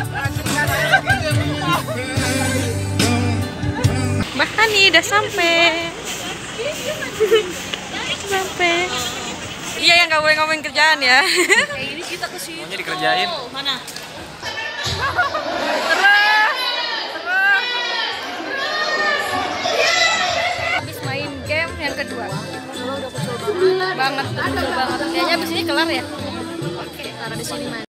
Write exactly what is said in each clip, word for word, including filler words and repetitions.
Mbak Hani udah sampai. Sampai. Iya yang nggak boleh ngomongin kerjaan ya. Kayak gini kita ke sini. Maunya dikerjain. Oh, mana? Habis main game yang kedua. Udah kesel banget, kesel banget. Kayaknya abis ini kelar ya. Oke, taruh di sini main.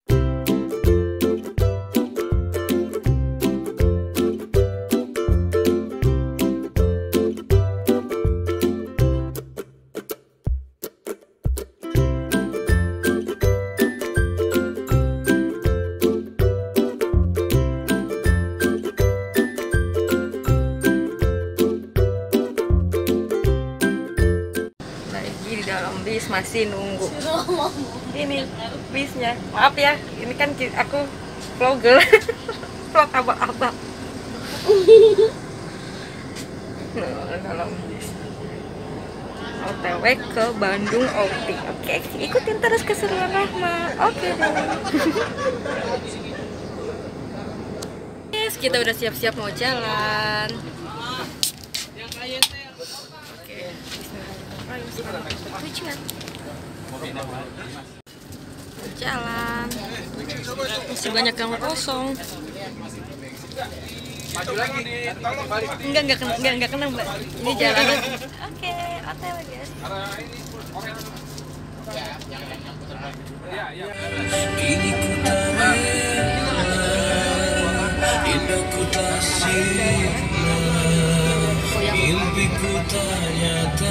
Di dalam bis masih nunggu ini bisnya. Maaf ya, ini kan aku vlogger vlog abang-abang. Nah, dalam bis O T W ke Bandung Outing. Oke, ikutin terus keseruan Rahma. Oke deh. Yes, kita udah siap-siap mau jalan. Tujuan jalan masih banyak yang kosong. Enggak enggak kena enggak enggak kena Mbak. Ini jalan. Oke, hotel guys. Kini ku indah ku tasik, mimpiku ternyata.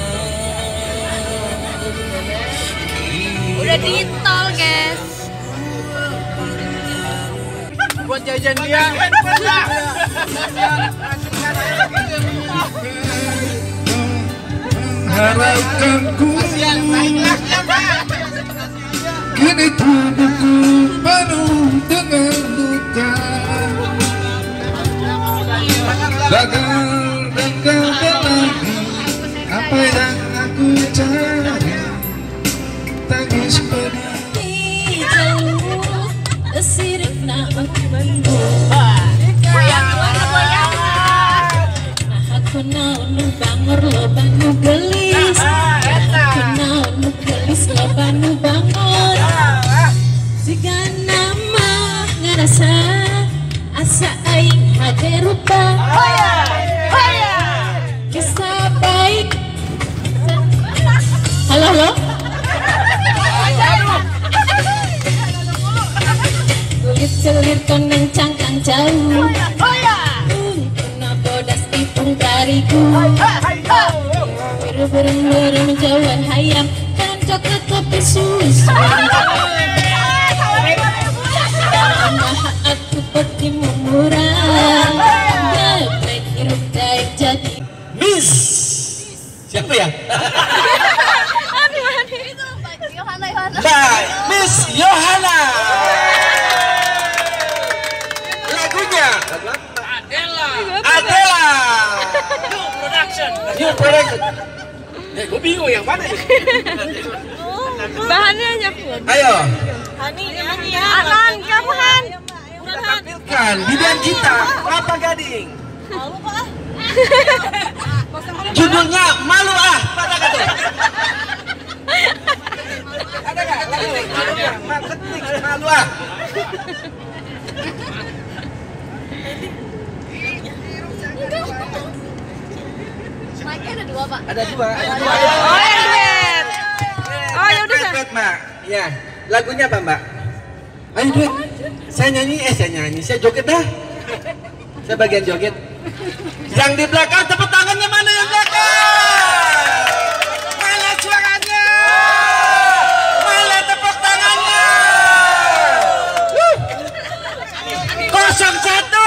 Udah di tol guys. Buat jajan dia. Harapkanku kini tubuhku penuh dengan luka, gagal dan gagal lagi apa yang aku cari. Tangis pedih jauh kesirip nak bantu goyang goyang nah aku naon nu bangor loba nu gelis aku naon nu gelis loba nu bangor siga nama ngarasa asa aing hade rupa kisah baik. Halo halo. Celir koneng cangkang jauh, kena bodas ipung tariku, bereng-bereng jauhan hayam, dan coklat kopi susu. Maha aku peti murah, dapat hirup daik jadi. Miss siapa ya? Aduh, aduh. Yohana, Yohana. Mbak Miss Yohana. Lagunya Adela. Adela. New production. New production. Eh, gue bingung yang mana nih? Bahannya hanya pun. Ayo. Hani, Hani ya. Anan, kamu Han. Tampilkan bidan kita, Kelapa Gading. Malu kok ah. Judulnya Malu Ah. Pada kata. Ada nggak? Lagunya marketing Malu Ah. Mic-nya ada dua, Pak. Ada dua. Oh, yang duet. Oh, ya udah. Duet, Mbak. Ya, lagunya apa, Mbak? Ayo duet. Saya nyanyi, eh saya nyanyi, saya joget dah. Saya bagian joget. Yang di belakang tepuk tangannya mana yang belakang? Mana suaranya? Mana tepuk tangannya? Kosong satu.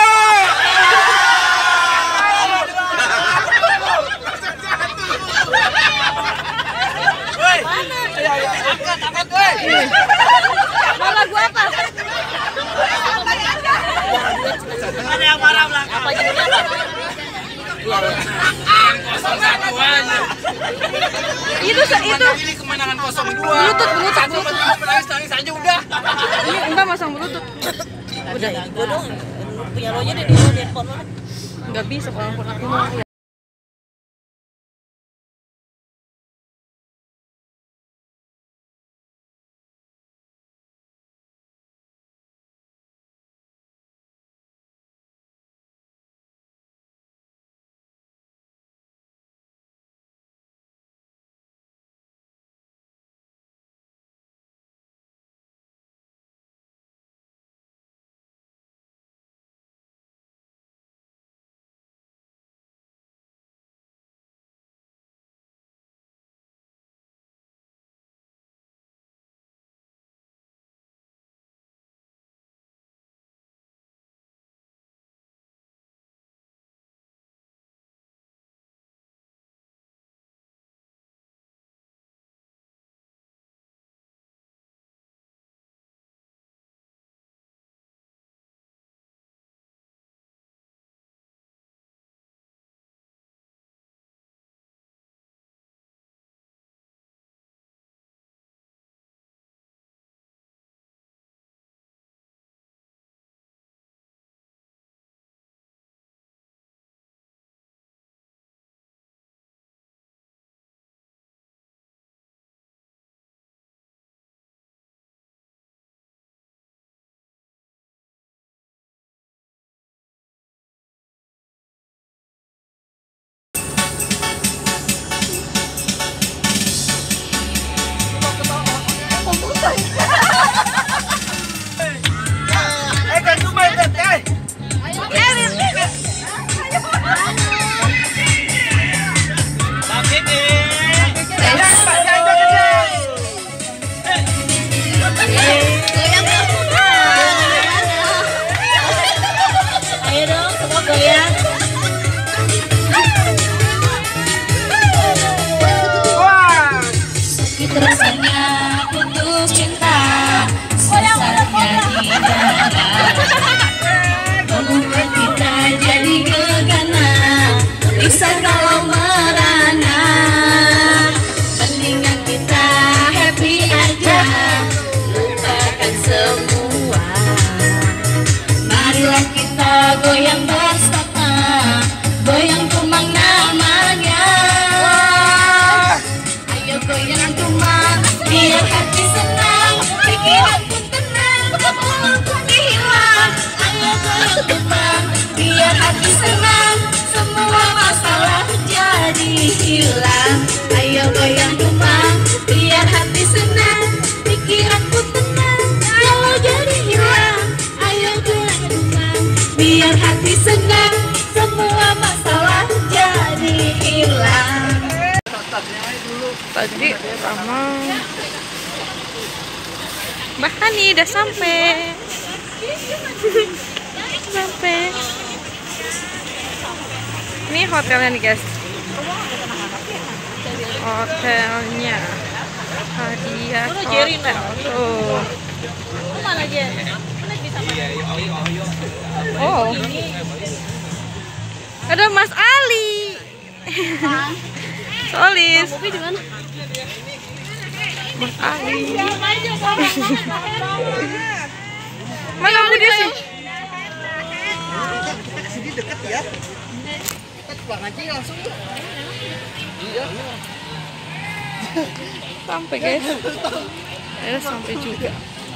Angkat, angkat, woi. Mau lagu apa? Ada yang marah belakang. Apa judulnya apa? Kosong satu aja. Itu itu. Ini kemenangan kosong dua. Lutut, lutut, Satu lutut. menangis nangis aja udah. Ini Mbak masuk. pasang bluetooth. Udah. Gue dong punya lo aja deh di lo di handphone lo. Nggak bisa kalau handphone aku mau. Goyang bersama, goyang tumang namanya. Ayo goyang tumang, biar hati senang, pikiran pun tenang, semua pun hilang. Ayo goyang tumang, biar hati senang, semua masalah jadi hilang. Ayo goyang tumang, biar hati senang, pikiran pun tenang, semua jadi hilang. Ayo goyang tumang, biar hati senang, semua masalah jadi hilang. Tadi sama Mbak Hani udah sampai. Sampai. Ini hotelnya nih guys. Hotelnya Hadiah Hotel. Tuh. Mana aja? Oh. Ada Mas Ali. Solis. Kopi di mana? Mas Ali. Mana kamu dia sih? Sini dekat ya. Kita pulang aja langsung. Iya. Sampai guys. Ya sampai juga.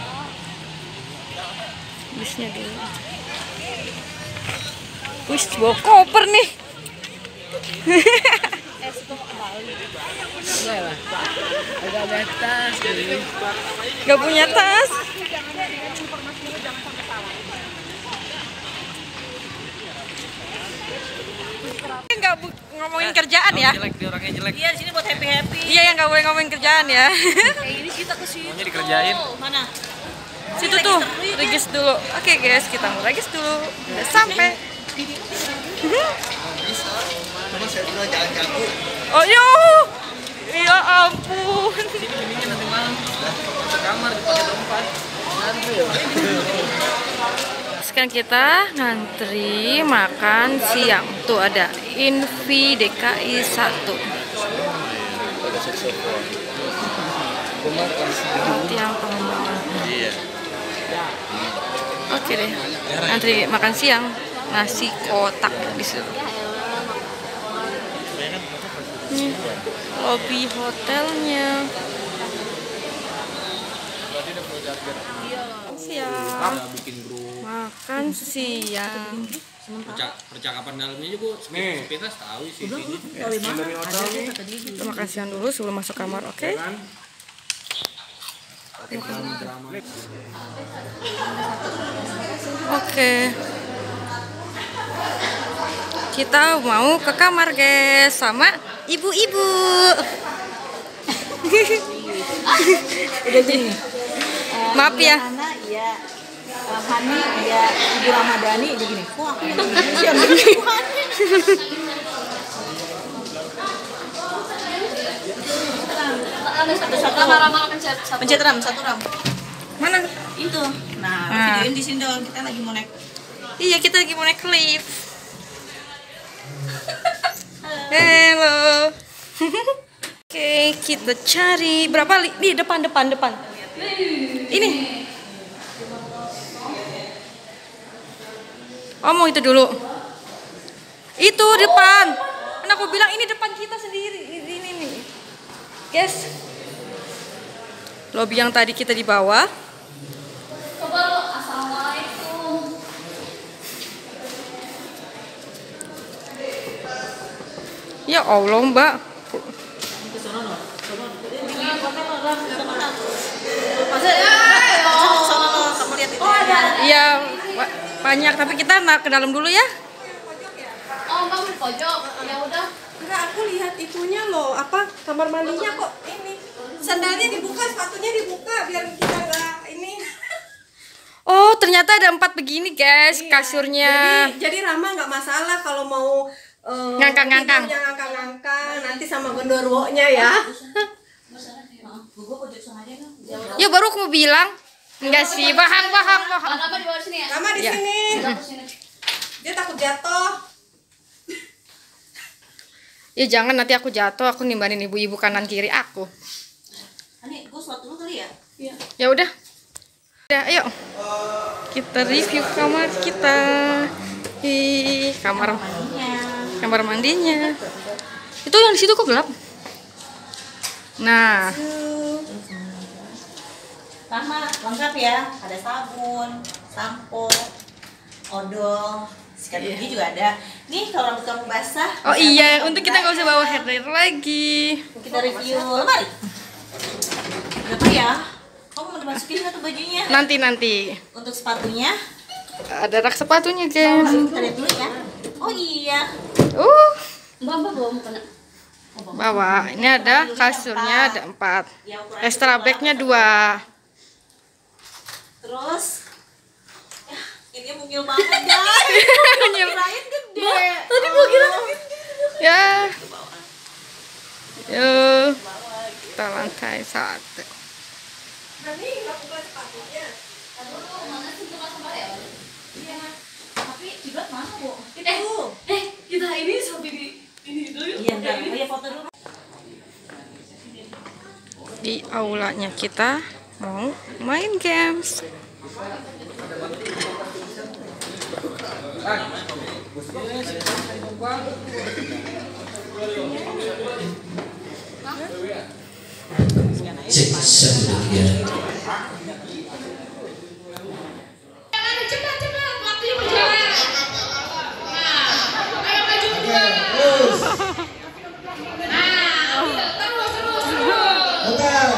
Bisnya dulu. Wih, bawa koper nih. Agak batas. Gak punya tas. Nggak bu- ngomongin kerjaan ya? Jelek, dia orangnya jelek. Iya, di sini buat happy happy. Iya, yang nggak boleh ngomongin kerjaan ya. Kayak ini kita ke situ. Maunya dikerjain. Mana? Situ tuh, regis dulu. Oke guys, kita mau regis dulu. Udah sampai. Cuma saya bilang jangan ganggu. Oh yo, ya ampun. Sini bimbingnya nanti malam. Masuk kamar dipakai tempat. Sekarang kita ngantri makan siang. Tuh ada Invi D K I satu. Tiang pengembangan. Iya. Oke deh, antri makan siang, nasi kotak di situ. Nih, lobby hotelnya. Siang, makan siang. Percakapan dalamnya juga sepintas tahu sih. Kita makan siang dulu sebelum masuk kamar, oke? Okay? Oke. Okay. Kita mau ke kamar, guys, sama ibu-ibu. Maaf ya. Iya. Hani, iya, Ibu Ramadhani begini. Wah, pencet ram, satu ram. Mana? Itu. Nah, Nah. videoin di sini dong. Kita lagi mau naik. Iya, kita lagi mau naik lift. Halo. Oke, kita cari berapa li? Nih, depan, depan, depan. Ini. Oh, mau itu dulu. Itu depan. Kan aku bilang ini depan kita sendiri. Ini nih. Guys. Lobby yang tadi kita di bawah. Coba lo, assalamualaikum. Ya Allah, Mbak. Iya, ba- banyak, tapi kita nak ke dalam dulu ya. Oh, kamu di pojok. Ya udah. Enggak, aku lihat itunya loh, apa kamar mandinya kok ini. Sandalnya dibuka, sepatunya dibuka biar kita enggak ini. Oh, ternyata ada empat begini, guys, Iya. kasurnya. Jadi, jadi Rama nggak masalah kalau mau eh, Ngangkang-ngangkang. tidurnya ngangkang-ngangkang nanti sama gondorwonya ya. Ya baru aku mau bilang. Enggak sih, bahang, bahang, bahang. Rama di bawah sini ya? Rama di Ya. sini. Di sini. Dia takut jatuh. Ya jangan nanti aku jatuh, aku nimbanin ibu-ibu kanan kiri aku. Hani, gue suatu dulu kali ya? Ya udah. Udah, ayo. Kita review kamar kita. Hi, kamar kamar mandinya. Itu yang di situ kok gelap? Nah, Sama, lengkap ya. Ada sabun, sampo, odol, sikat gigi juga ada. Nih kalau rambut kamu basah. oh bisa iya, pakai untuk kita nggak usah bawa hair dryer lagi. Kita review lemari. Berapa ya? Kamu mau dimasukin nggak tuh bajunya? Nanti nanti Untuk sepatunya, ada rak sepatunya, guys. kita lihat dulu ya. Oh iya. Uh, Mbak, Mbak bawa mukena. bawa. Ini ada kasurnya ada empat. Ya, ukuran Extra bagnya dua. Terus, ya, ini mungil banget guys. Kirain gede. Tadi mau kira ya. Yuk, kita lantai satu. Tapi kiblat mana, Bu? Eh, eh, kita ini sampai di ini dulu yuk. Iya, entar. Oh ya, foto dulu. Di aulanya kita mau main games. Cek satu tiga. Cepat, cepat, waktunya berjalan. Nah, ayo maju berdua. Nah, terus, terus, terus.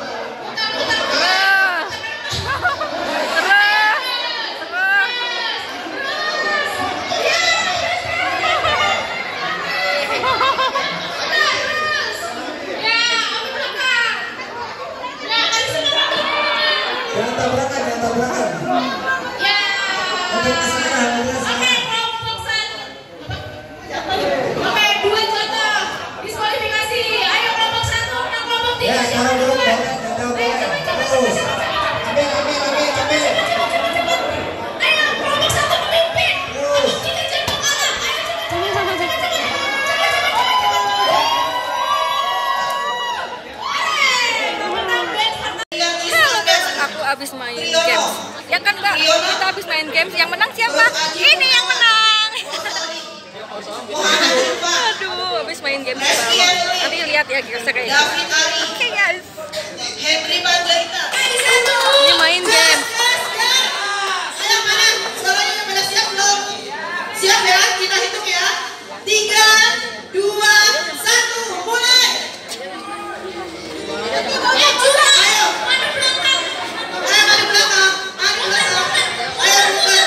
Jangan tabrakan, jangan tabrakan. Oke, kesana, kesana. Oke, dua contoh diskualifikasi. Ayo kelompok satu, menang kelompok tiga. Ya, sekarang dulu boleh, jauh, boleh. Terus. Ambil, ambil, ambil, ambil. Ayo kelompok satu memimpin. Terus. Kita jangan kalah. Ayo cepat, cepat, cepat, cepat, cepat, cepat. Halo guys, aku abis main games. Ya kan Mbak, kita habis main games. Yang menang siapa? Ini yang menang. Aduh, habis main games banget. Nanti lihat ya guys kayak gini. Oke guys. Ini main game. Siap ya, kita hitung ya. Tiga, dua, satu, mulai. Ayo, curang. Ayo. Ayo, maju belakang. Maju belakang. Ayo, bukan.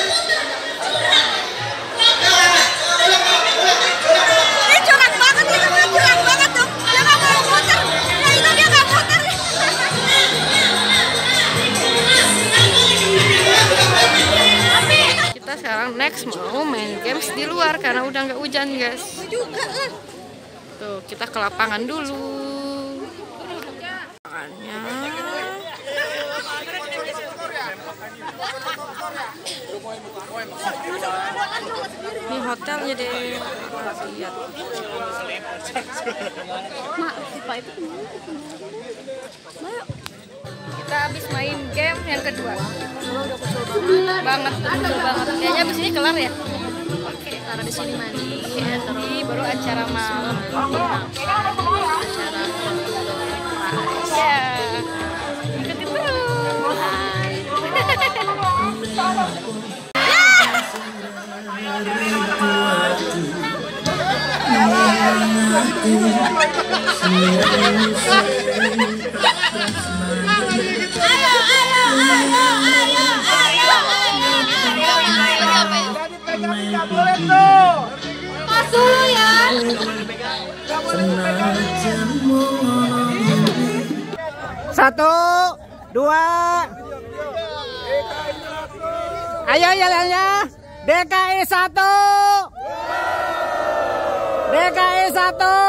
Ini curang banget, itu mah curang banget tuh. Dia nggak mau muter. Nah itu dia nggak muter. Kita sekarang next mau main games di luar karena udah nggak hujan guys. Tuh kita ke lapangan dulu. Lapangannya. Ini hotelnya deh. Lihat. Mak, Pak itu kemana? Kita habis main game yang kedua. Udah kesel banget, kesel banget. Kayaknya abis ini kelar ya. Oke, taruh di sini mandi. Ya, terus baru acara malam. Acara ya. Ikutin terus. Satu, dua, ayo jalannya. D K I satu, D K I satu.